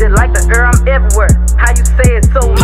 like the air, I'm everywhere. How you say it so